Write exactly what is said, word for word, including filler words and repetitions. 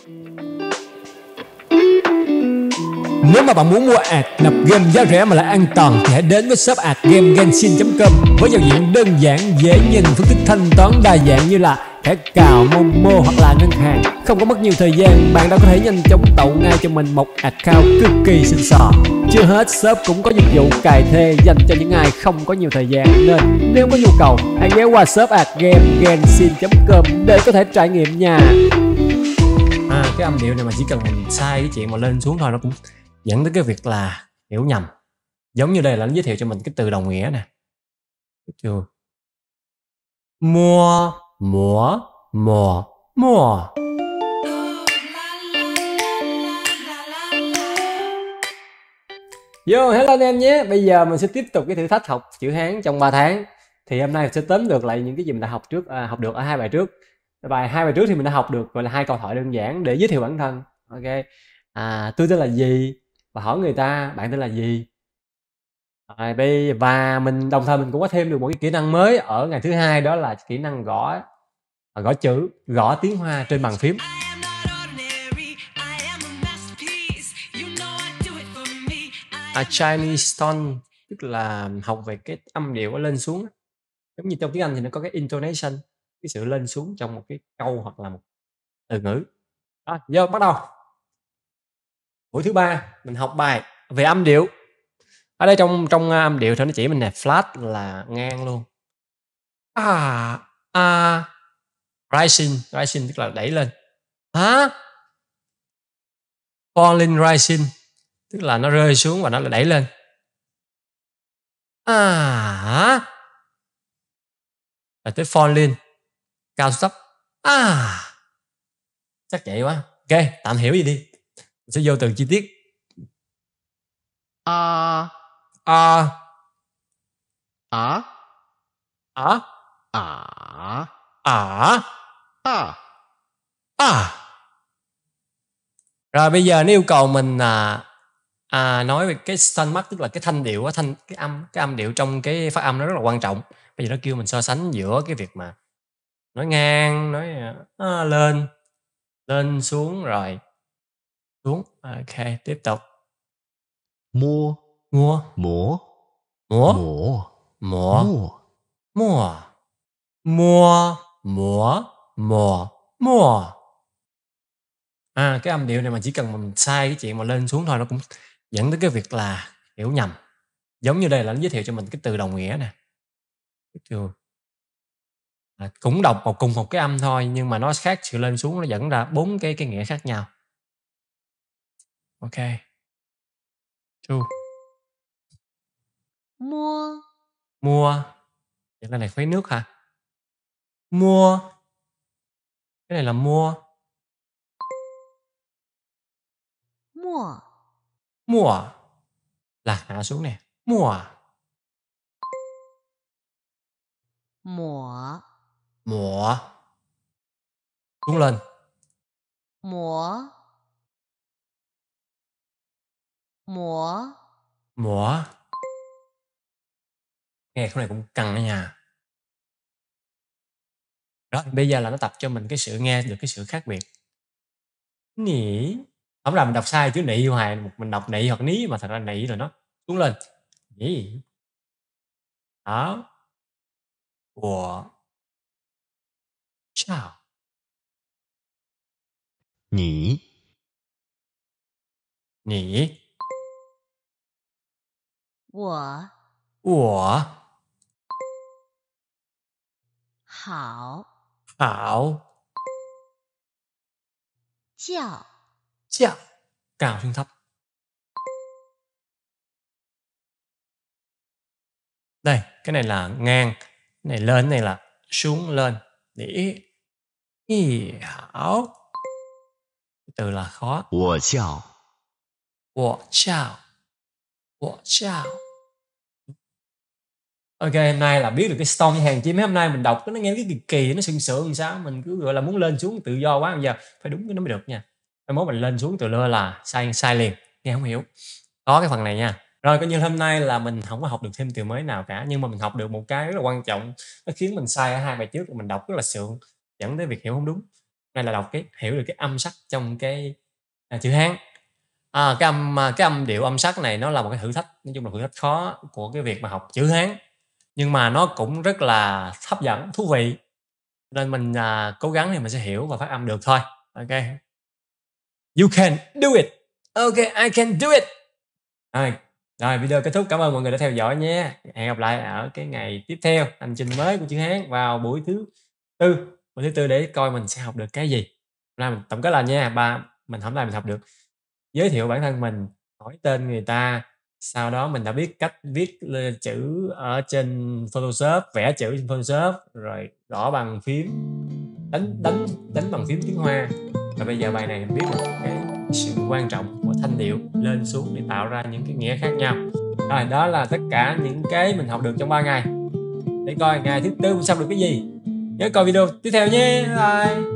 Nếu mà bạn muốn mua ạc nạp game giá rẻ mà lại an toàn thì hãy đến với shop ạc game Genshin chấm com với giao diện đơn giản, dễ nhìn, phương thức thanh toán đa dạng như là thẻ cào, Momo hoặc là ngân hàng. Không có mất nhiều thời gian, bạn đã có thể nhanh chóng tạo ngay cho mình một account cực kỳ xịn sò. Chưa hết, shop cũng có dịch vụ cài thuê dành cho những ai không có nhiều thời gian, nên nếu có nhu cầu hãy ghé qua shop ạc game Genshin chấm com để có thể trải nghiệm nha. À, cái âm điệu này mà chỉ cần mình sai cái chuyện mà lên xuống thôi nó cũng dẫn tới cái việc là hiểu nhầm. Giống như đây là nó giới thiệu cho mình cái từ đồng nghĩa nè. Được chưa? Mua, múa, mùa, mùa. Yo, hello anh em nhé. Bây giờ mình sẽ tiếp tục cái thử thách học chữ Hán trong ba tháng. Thì hôm nay mình sẽ tóm được lại những cái gì mình đã học trước, à, học được ở hai bài trước. Bài hai bài trước thì mình đã học được gọi là hai câu thoại đơn giản để giới thiệu bản thân. Ok. À, tôi tên là gì? Và hỏi người ta bạn tên là gì. À, và mình đồng thời mình cũng có thêm được một cái kỹ năng mới ở ngày thứ hai, đó là kỹ năng gõ gõ chữ, gõ tiếng Hoa trên bàn phím. A Chinese tone, tức là học về cái âm điệu nó lên xuống, giống như trong tiếng Anh thì nó có cái intonation, cái sự lên xuống trong một cái câu hoặc là một từ ngữ. Đó, vô bắt đầu. Buổi thứ ba mình học bài về âm điệu. Ở đây trong trong âm điệu thì nó chỉ mình nè, flat là ngang luôn. À, à, rising, rising tức là đẩy lên. Hả? Falling rising, tức là nó rơi xuống và nó lại đẩy lên. À, là tới falling, cao xuống thấp. À, chắc vậy quá. Ok, tạm hiểu gì đi. Mình sẽ vô từ chi tiết. À, À, à, à, à, à, à. à. Rồi bây giờ nếu yêu cầu mình à, à, nói về cái stomach, tức là cái thanh điệu, thanh cái âm cái âm điệu trong cái phát âm nó rất là quan trọng. Bây giờ nó kêu mình so sánh giữa cái việc mà nói ngang, nói à, lên, lên xuống rồi xuống. Ok, tiếp tục. Mua, Mua, múa, múa, múa, múa, mua. mua, mua, múa, mùa, mua. À, cái âm điệu này mà chỉ cần mình sai cái chuyện mà lên xuống thôi nó cũng dẫn tới cái việc là hiểu nhầm. Giống như đây là nó giới thiệu cho mình cái từ đồng nghĩa nè. Được chưa? À, cũng đọc một cùng một cái âm thôi nhưng mà nó khác sự lên xuống, nó dẫn ra bốn cái cái nghĩa khác nhau. Ok. Two. Mua, Mua. Vậy là này khuấy nước hả? Mua. Cái này là mua. mua, Mua. Là hạ xuống nè. Mua. mùa, Mùa. Xuống lên. mùa, mùa, Mùa. Nghe cái này cũng căng đó nha. Đó, bây giờ là nó tập cho mình cái sự nghe được cái sự khác biệt. Nỉ. Không là mình đọc sai chữ nị hoài, mình đọc nị hoặc ní mà thật ra nị rồi nó xuống lên. Nỉ. Đó. Của. Chào. Nhỉ, Nỉ. 我 Của. hảo, Hảo. chào, Chào. Cao xuống thấp. Đây, cái này là ngang, cái này lên, cái này là xuống lên. Nỉ. Ý hảo. Cái từ là khó. 我叫 Wo chào. Wo chào. Ok, hôm nay là biết được cái stone hàng chi mấy hôm nay mình đọc nó nghe cái kỳ kỳ, nó sừng sượng sao mình cứ gọi là muốn lên xuống tự do quá, bây giờ phải đúng cái nó mới được nha. Mai mốt mình lên xuống từ lơ là sai sai liền, nghe không hiểu. Có cái phần này nha. Rồi coi như hôm nay là mình không có học được thêm từ mới nào cả, nhưng mà mình học được một cái rất là quan trọng, nó khiến mình sai ở hai bài trước mình đọc rất là sượng, dẫn tới việc hiểu không đúng. Đây là đọc cái hiểu được cái âm sắc trong cái à, chữ Hán. À, cái âm cái âm điệu âm sắc này nó là một cái thử thách, nói chung là thử thách khó của cái việc mà học chữ Hán, nhưng mà nó cũng rất là hấp dẫn, thú vị, nên mình à, cố gắng thì mình sẽ hiểu và phát âm được thôi. Ok, you can do it. Ok, I can do it. Rồi, rồi video kết thúc. Cảm ơn mọi người đã theo dõi nhé. Hẹn gặp lại ở cái ngày tiếp theo hành trình mới của chữ Hán vào buổi thứ tư, buổi thứ tư để coi mình sẽ học được cái gì. Hôm nay mình tổng kết là nha, ba mình hôm nay mình học được giới thiệu bản thân mình, hỏi tên người ta, sau đó mình đã biết cách viết chữ ở trên Photoshop, vẽ chữ trên Photoshop, rồi gõ bằng phím, đánh đánh đánh bằng phím tiếng Hoa. Và bây giờ bài này mình biết được cái sự quan trọng của thanh điệu lên xuống để tạo ra những cái nghĩa khác nhau. Rồi, đó là tất cả những cái mình học được trong ba ngày. Để coi ngày thứ tư mình xong được cái gì. Nhớ coi video tiếp theo nhé. Bye.